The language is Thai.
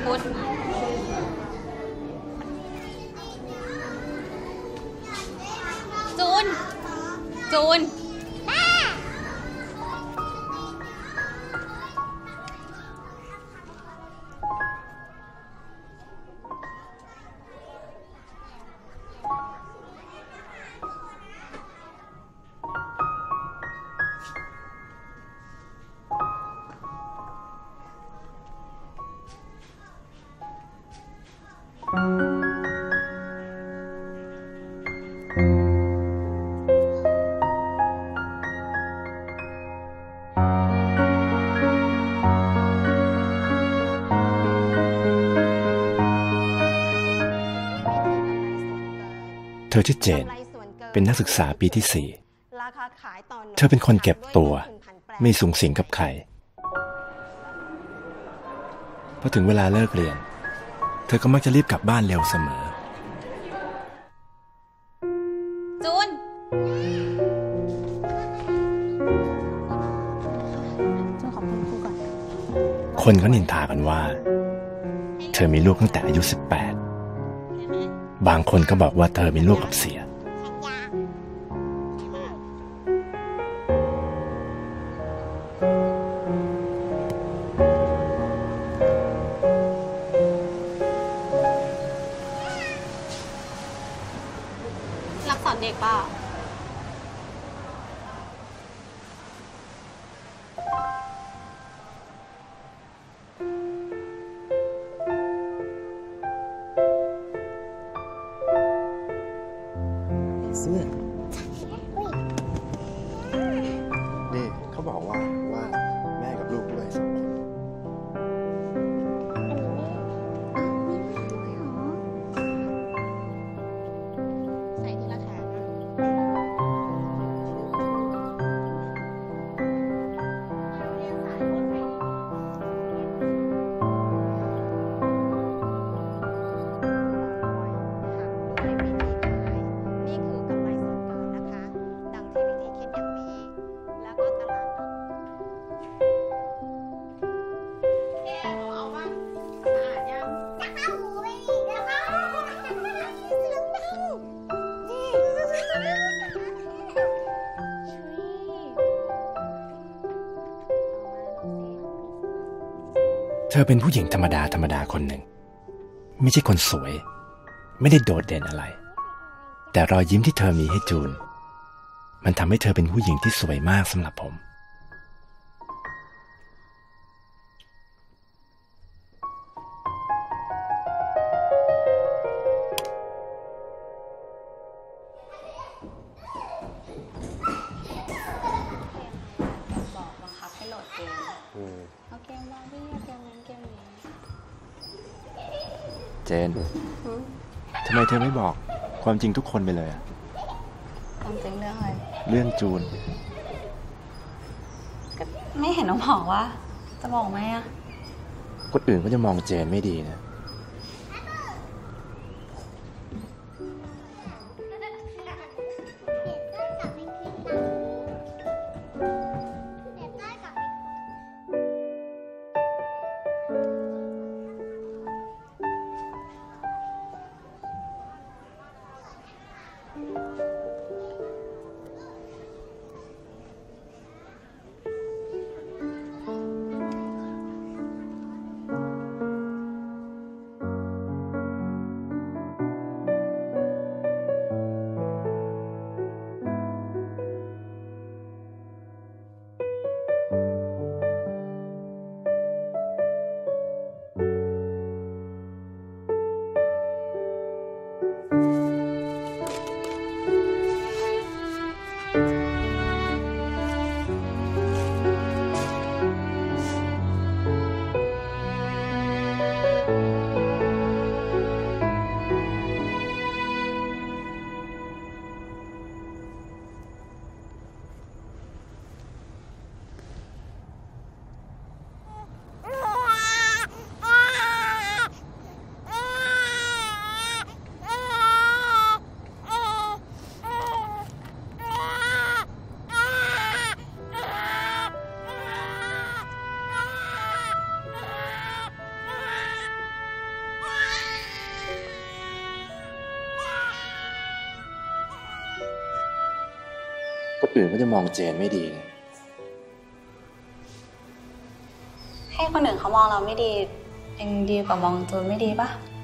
พุธจูนจูนเธอชื่อเจนเป็นนักศึกษาปีที่ 4เธอเป็นคนเก็บตัวไม่สุงสิงกับใครพอถึงเวลาเลิกเรียนเธอก็มักจะรีบกลับบ้านเร็วเสมอจูนขอบคุณครูก่อนคนก็นินทากันว่าเธอมีลูกตั้งแต่อายุ 18บางคนก็บอกว่าเธอมีลูกกับเสียรับสอนเด็กเปล่าเสื้อนี่เขาบอกว่าแม่กับลูกด้วย2 คนใส่ทีละแขนเธอเป็นผู้หญิงธรรมดาคนหนึ่งไม่ใช่คนสวยไม่ได้โดดเด่นอะไรแต่รอยยิ้มที่เธอมีให้จูนมันทำให้เธอเป็นผู้หญิงที่สวยมากสำหรับผมบอกบังคับให้โหลดเกมเอาเกมบาร์บี้เอาเกมนั้นเกมนี้เจนทำไมเธอไม่บอกความจริงทุกคนไปเลยอะความจริงเรื่องอะไรเรื่องจูนก็ไม่เห็นน้องบอกว่าจะบอกไหมอะคนอื่นก็จะมองเจนไม่ดีนะคนอื่นก็จะมองเจนไม่ดีนะให้คนอื่นเขามองเราไม่ดียังดีกว่ามองจูนไม่ดีปะ